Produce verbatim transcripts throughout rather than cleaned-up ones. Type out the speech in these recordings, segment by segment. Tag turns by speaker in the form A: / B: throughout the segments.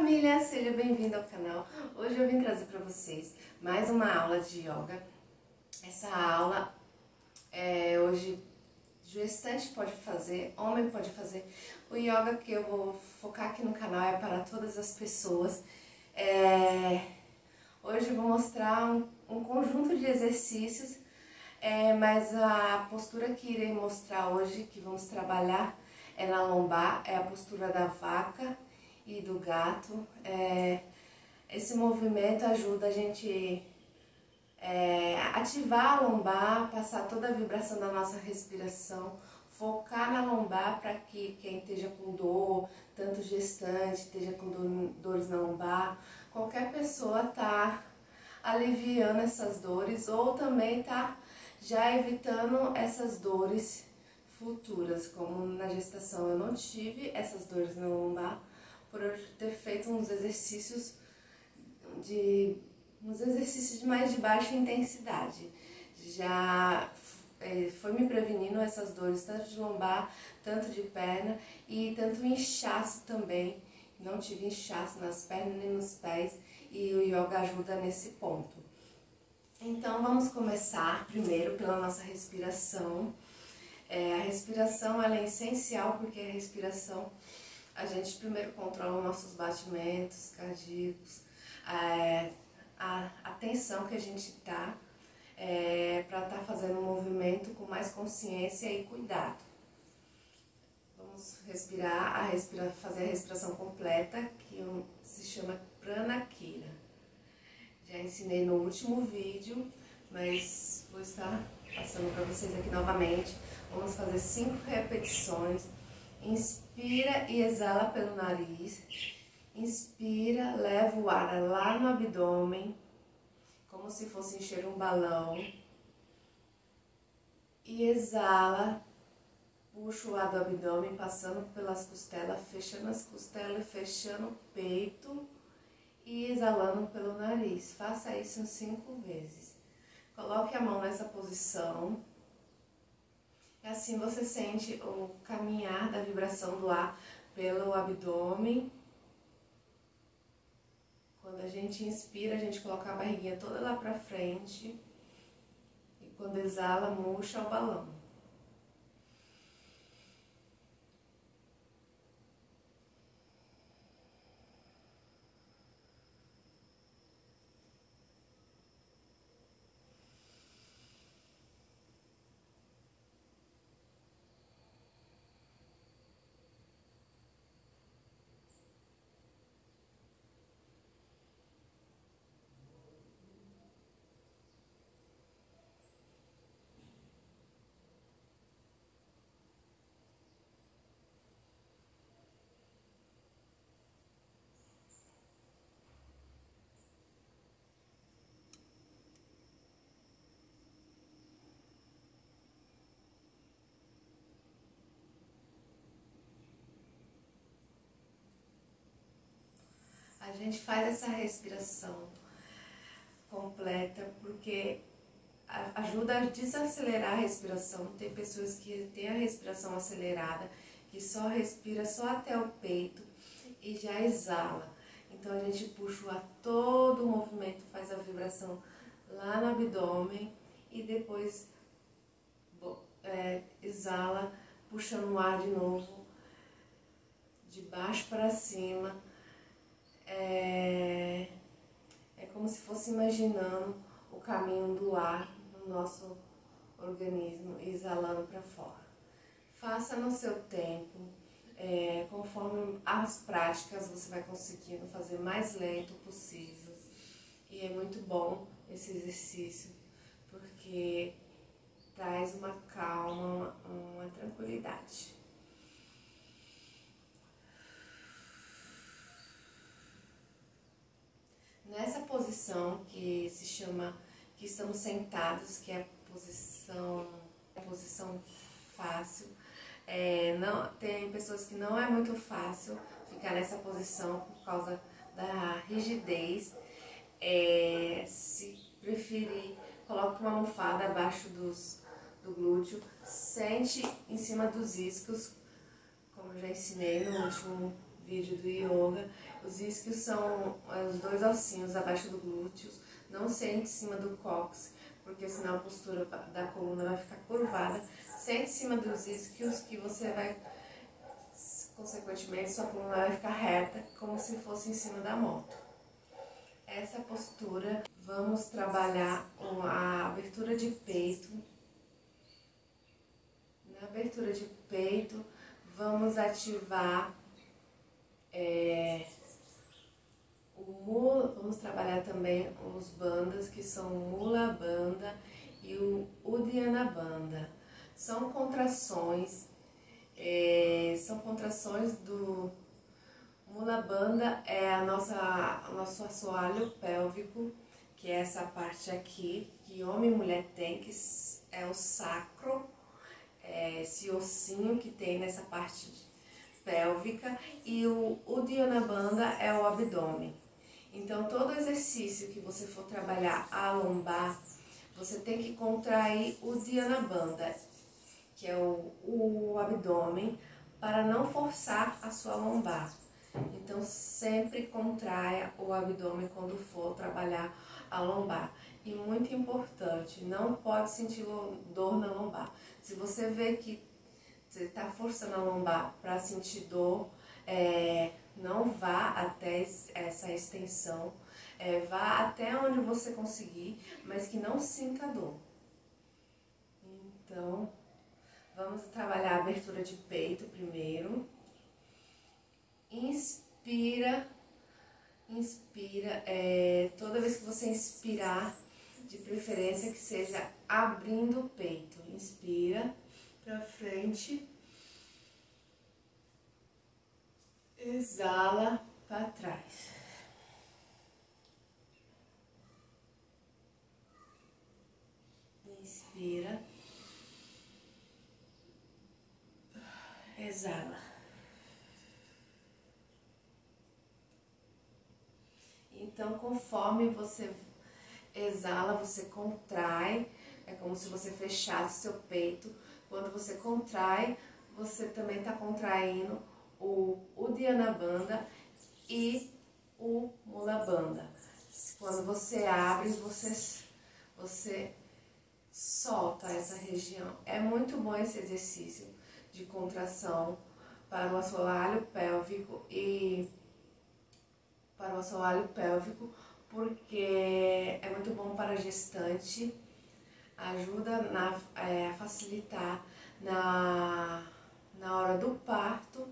A: família, seja bem-vindo ao canal. Hoje eu vim trazer para vocês mais uma aula de yoga. Essa aula é, hoje gestante pode fazer, homem pode fazer. O yoga que eu vou focar aqui no canal é para todas as pessoas. É, hoje eu vou mostrar um, um conjunto de exercícios, é, mas a postura que irei mostrar hoje, que vamos trabalhar, é na lombar, é a postura da vaca e do gato. É, esse movimento ajuda a gente é, ativar a lombar, passar toda a vibração da nossa respiração, focar na lombar para que quem esteja com dor, tanto gestante, esteja com dor, dores na lombar, qualquer pessoa tá aliviando essas dores ou também tá já evitando essas dores futuras, como na gestação eu não tive essas dores na lombar, por eu ter feito uns exercícios de uns exercícios de mais de baixa intensidade. Já é, foi me prevenindo essas dores, tanto de lombar, tanto de perna e tanto inchaço também. Não tive inchaço nas pernas nem nos pés e o yoga ajuda nesse ponto. Então vamos começar primeiro pela nossa respiração. É, a respiração ela é essencial porque a respiração a gente primeiro controla nossos batimentos cardíacos, é, a, a tensão que a gente tá, é, para estar tá fazendo um movimento com mais consciência e cuidado. Vamos respirar, a respira, fazer a respiração completa, que se chama Pranakira. Já ensinei no último vídeo, mas vou estar passando para vocês aqui novamente. Vamos fazer cinco repetições. Inspira e exala pelo nariz. Inspira, leva o ar lá no abdômen, como se fosse encher um balão. E exala, puxa o ar do abdômen, passando pelas costelas, fechando as costelas, fechando o peito e exalando pelo nariz. Faça isso cinco vezes. Coloque a mão nessa posição. E assim você sente o caminhar da vibração do ar pelo abdômen. Quando a gente inspira, a gente coloca a barriguinha toda lá pra frente. E quando exala, murcha o balão. A gente faz essa respiração completa porque ajuda a desacelerar a respiração. Tem pessoas que têm a respiração acelerada, que só respira só até o peito e já exala. Então a gente puxa o ar, todo o movimento faz a vibração lá no abdômen e depois é, exala, puxando o ar de novo, de baixo para cima. É, é como se fosse imaginando o caminho do ar no nosso organismo, exalando para fora. Faça no seu tempo, é, conforme as práticas você vai conseguindo fazer mais lento possível. E é muito bom esse exercício, porque traz uma calma, uma, uma tranquilidade. Nessa posição que se chama, que estamos sentados, que é a posição, a posição fácil, é, não, tem pessoas que não é muito fácil ficar nessa posição por causa da rigidez. É, se preferir, coloque uma almofada abaixo dos, do glúteo, sente em cima dos iscos, como eu já ensinei no último vídeo do yoga. Os isquios são os dois ossinhos abaixo do glúteo, não sente em cima do cóccix, porque senão a postura da coluna vai ficar curvada. Sente em cima dos isquios que você vai, consequentemente, sua coluna vai ficar reta, como se fosse em cima da moto. Essa postura, vamos trabalhar a abertura de peito. Na abertura de peito, vamos ativar é, o mula, vamos trabalhar também os bandas, que são o Mula Bandha e o Uddiyana Bandha. São contrações, é, são contrações do Mula Bandha, é a nossa, o nosso assoalho pélvico, que é essa parte aqui, que homem e mulher tem, que é o sacro, é esse ossinho que tem nessa parte pélvica, e o Uddiyana Bandha é o abdômen. Então, todo exercício que você for trabalhar a lombar, você tem que contrair o Uddiyana Bandha, que é o, o abdômen, para não forçar a sua lombar. Então, sempre contraia o abdômen quando for trabalhar a lombar. E muito importante, não pode sentir dor na lombar. Se você vê que você está forçando a lombar para sentir dor, é, não vá até essa extensão, é, vá até onde você conseguir, mas que não sinta dor. Então, vamos trabalhar a abertura de peito primeiro. Inspira, inspira, é, toda vez que você inspirar, de preferência que seja abrindo o peito. Inspira para frente, exala para trás. Inspira, exala. Então, conforme você exala, você contrai, é como se você fechasse seu peito. Quando você contrai, você também está contraindo o Uddiyana Bandha e o Mula Bandha. Quando você abre, você, você solta essa região. É muito bom esse exercício de contração para o assoalho pélvico e para o assoalho pélvico, porque é muito bom para a gestante, ajuda na, é, a facilitar na, na hora do parto,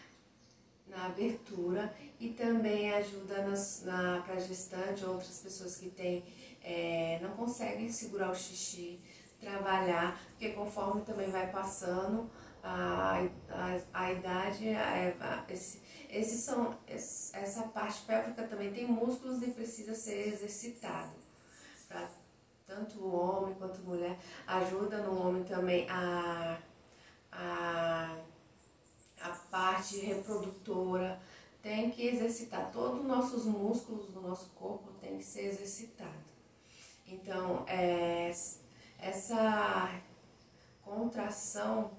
A: na abertura, e também ajuda nas, na, para a gestante, outras pessoas que tem, é, não conseguem segurar o xixi, trabalhar, porque conforme também vai passando a, a, a idade, a, a, esse, esses são, essa parte pélvica também tem músculos e precisa ser exercitado. Pra tanto o homem quanto a mulher, ajuda no homem também a, a, a parte reprodutora, tem que exercitar. Todos os nossos músculos do nosso corpo tem que ser exercitado. Então, é, essa contração,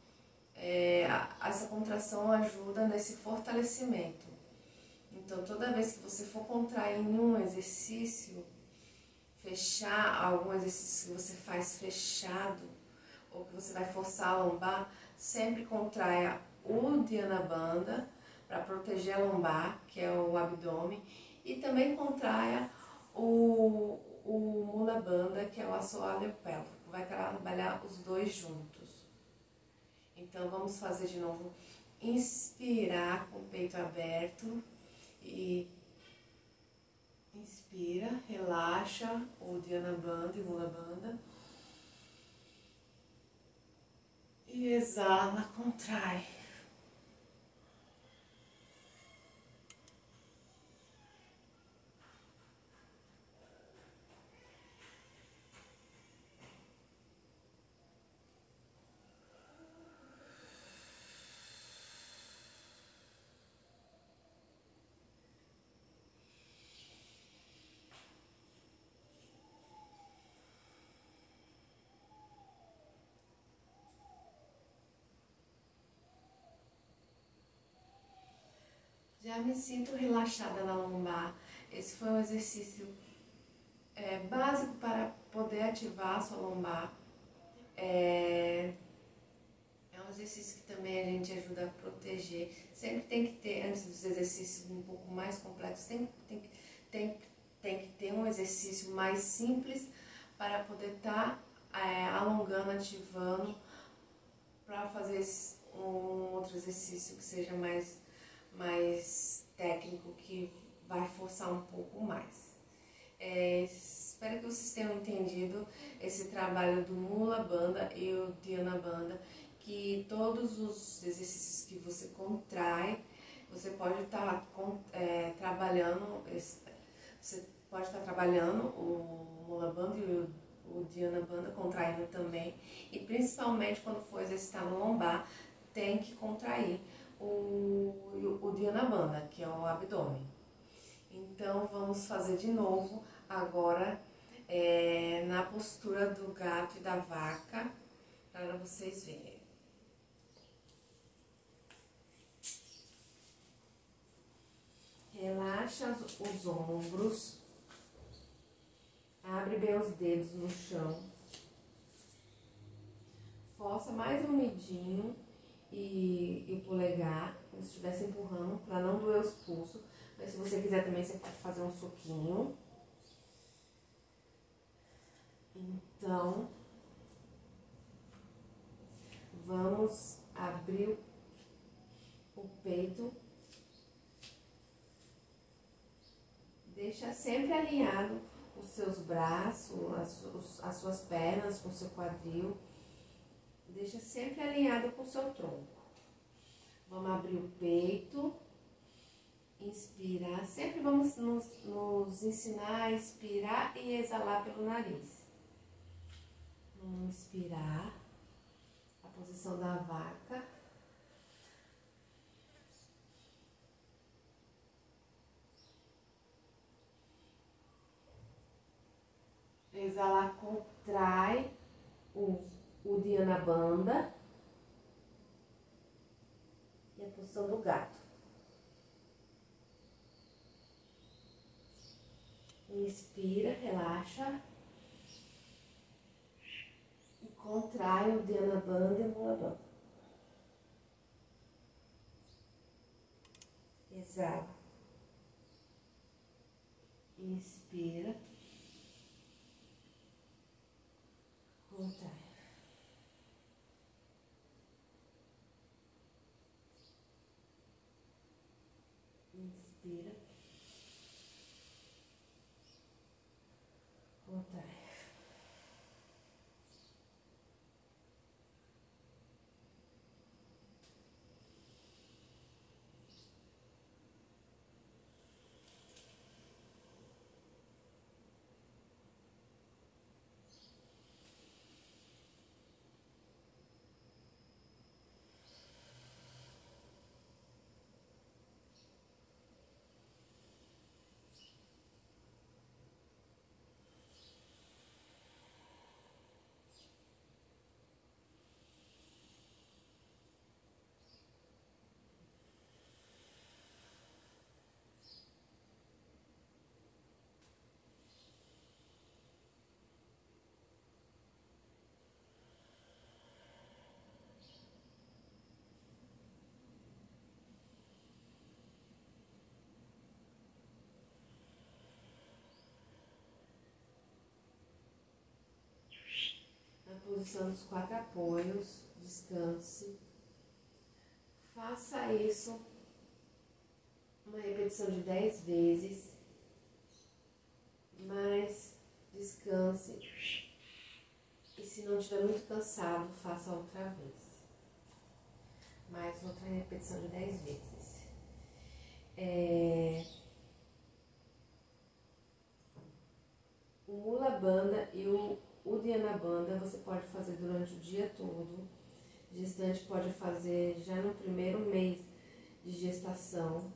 A: é, essa contração ajuda nesse fortalecimento. Então, toda vez que você for contrair em um exercício, fechar algum exercício que você faz fechado, ou que você vai forçar a lombar, sempre contraia o Uddiyana Bandha para proteger a lombar, que é o abdômen, e também contraia o, o Mula Bandha, que é o assoalho pélvico. Vai trabalhar os dois juntos. Então, vamos fazer de novo. Inspirar com o peito aberto e inspira, relaxa o Uddiyana Bandha e Mula Bandha. E exala, contrai. Já me sinto relaxada na lombar. Esse foi um exercício é, básico para poder ativar a sua lombar. É, é um exercício que também a gente ajuda a proteger. Sempre tem que ter, antes dos exercícios um pouco mais complexos, tem, tem, tem, tem que ter um exercício mais simples para poder estar tá, é, alongando, ativando, para fazer esse, um outro exercício que seja mais, mais técnico, que vai forçar um pouco mais. É, espero que vocês tenham entendido esse trabalho do Mula Bandha e o Dhyana Bandha, que todos os exercícios que você contrai, você pode estar tá, é, trabalhando, você pode estar tá trabalhando o Mula Bandha e o, o Dhyana Bandha, contraindo também, e principalmente quando for exercitar no lombar, tem que contrair o, o, o Dhyana Bandha, que é o abdômen. Então vamos fazer de novo agora é, na postura do gato e da vaca, para vocês verem. Relaxa os, os ombros, abre bem os dedos no chão, força mais um medinho e, e polegar, como se estivesse empurrando, para não doer os pulsos. Mas se você quiser também, você pode fazer um suquinho. Então, vamos abrir o peito. Deixa sempre alinhado os seus braços, as, as suas pernas com o seu quadril. Deixa sempre alinhado com o seu tronco. Vamos abrir o peito. Inspirar, sempre vamos nos, nos ensinar a inspirar e exalar pelo nariz. Vamos inspirar, a posição da vaca. Exalar, contrai o, o Dhyana Bandha e a posição do gato. Inspira, relaxa e contrai o Dhyana Bandha e o Mula Bandha. Exala. Inspira, contrai. Inspira, contrai. Posição dos quatro apoios, descanse. Faça isso uma repetição de dez vezes, mas descanse. E se não estiver muito cansado, faça outra vez. Mais outra repetição de dez vezes. É... O Mula Bandha e o O Dhyana Bandha você pode fazer durante o dia todo. Gestante pode fazer já no primeiro mês de gestação,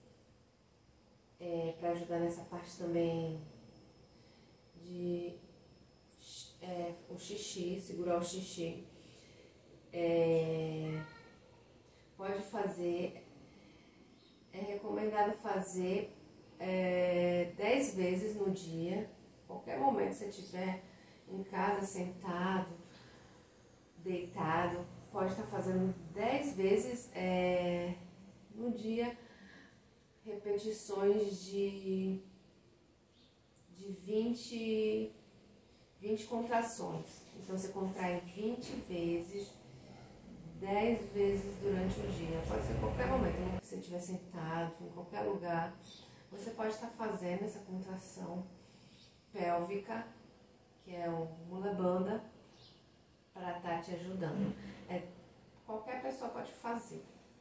A: é, para ajudar nessa parte também de é, o xixi, segurar o xixi. É, pode fazer É recomendado fazer é, dez vezes no dia, qualquer momento que você estiver em casa, sentado, deitado, pode estar fazendo dez vezes é, no dia, repetições de, de vinte, vinte contrações. Então você contrai vinte vezes, dez vezes durante o dia. Pode ser em qualquer momento, se você estiver sentado, em qualquer lugar. Você pode estar fazendo essa contração pélvica, que é o Mula Bandha, para estar te ajudando. É, qualquer pessoa pode fazer.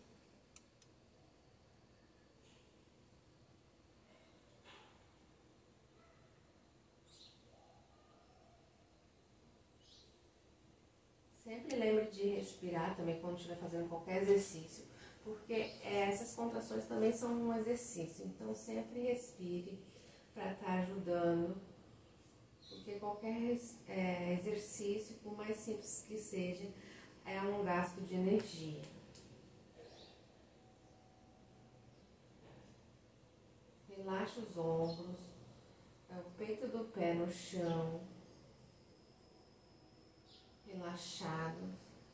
A: Sempre lembre de respirar também quando estiver fazendo qualquer exercício, porque essas contrações também são um exercício. Então sempre respire para estar ajudando, porque qualquer é, exercício, por mais simples que seja, é um gasto de energia. Relaxa os ombros, o peito do pé no chão, relaxado.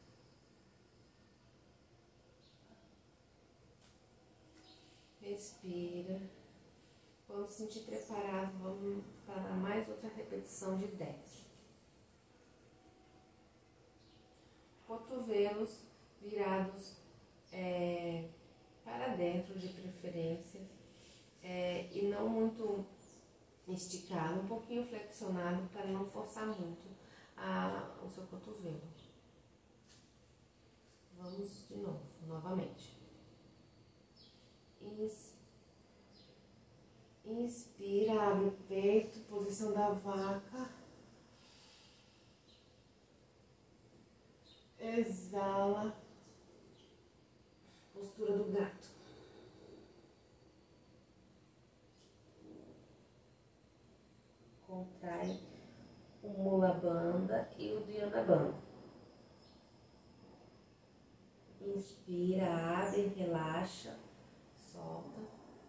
A: Respira. Quando se sentir preparado, vamos para mais outra repetição de dez. Cotovelos virados é, para dentro, de preferência, é, e não muito esticado, um pouquinho flexionado para não forçar muito a, o seu cotovelo. Vamos de novo, novamente. Inspira. Inspira, abre o peito, posição da vaca. Exala, postura do gato. Contrai o Mula Bandha e o Dhyana Bandha. Inspira, abre, relaxa, solta.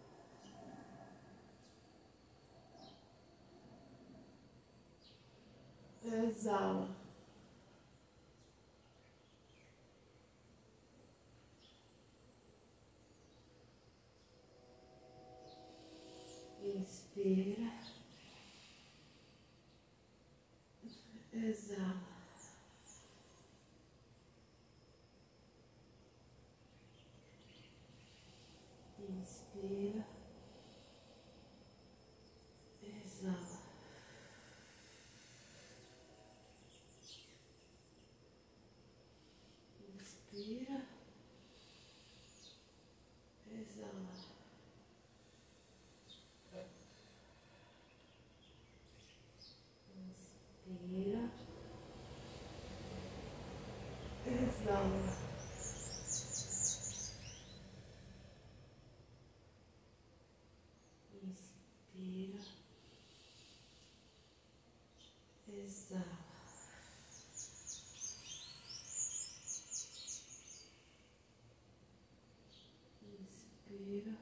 A: Exala. Inspira. Exala. Inspira. Exala. Inspira. Exala. Inspira. Exala. Inspira. Exala. Inspira.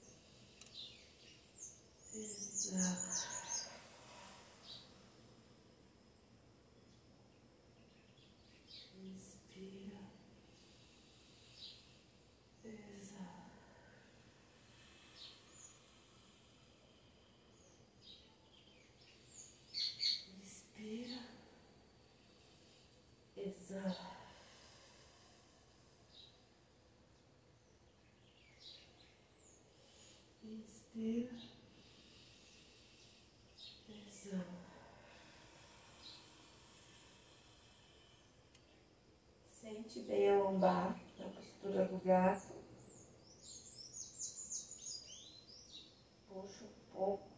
A: Exala. Inspira. Exala. Inspira. Exala. Inspira. Exala. Sente bem a lombar na postura do gato. Puxa um pouco.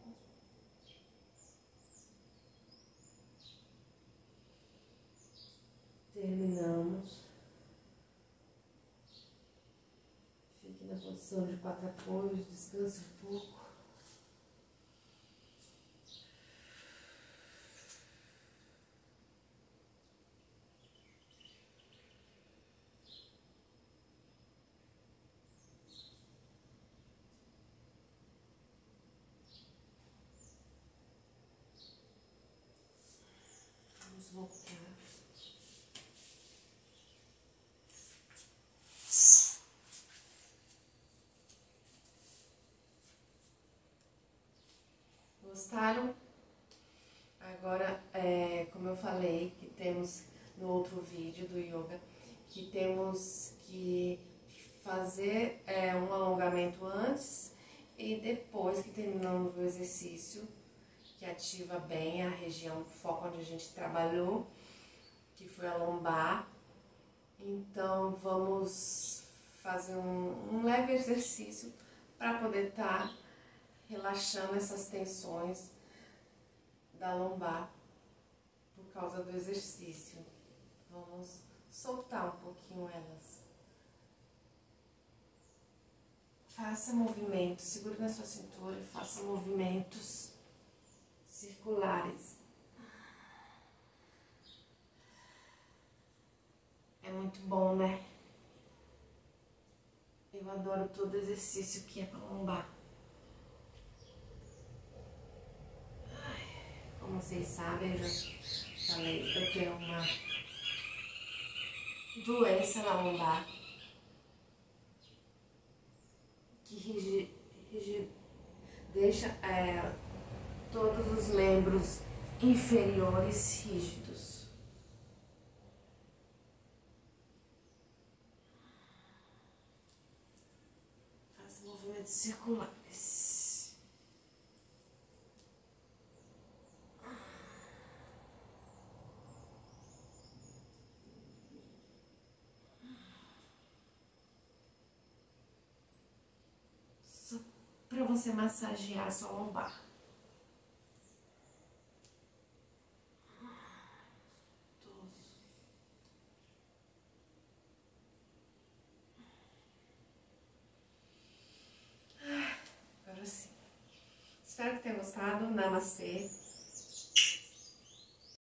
A: Terminamos. Fique na posição de quatro apoios, descanse um pouco. Gostaram? Agora, é, como eu falei, que temos no outro vídeo do yoga, que temos que fazer é, um alongamento antes e depois que terminamos o exercício, que ativa bem a região, o foco onde a gente trabalhou, que foi a lombar. Então, vamos fazer um, um leve exercício para poder estar tá relaxando essas tensões da lombar por causa do exercício. Vamos soltar um pouquinho elas. Faça movimentos, segure na sua cintura e faça movimentos circulares. É muito bom, né? Eu adoro todo exercício que é para lombar. Como vocês sabem, eu já falei que eu tenho uma doença na lombar que rigi, rigi, deixa é, todos os membros inferiores rígidos. Faça movimentos circulares. Para você massagear a sua lombar. Agora sim. Espero que tenham gostado. Namastê.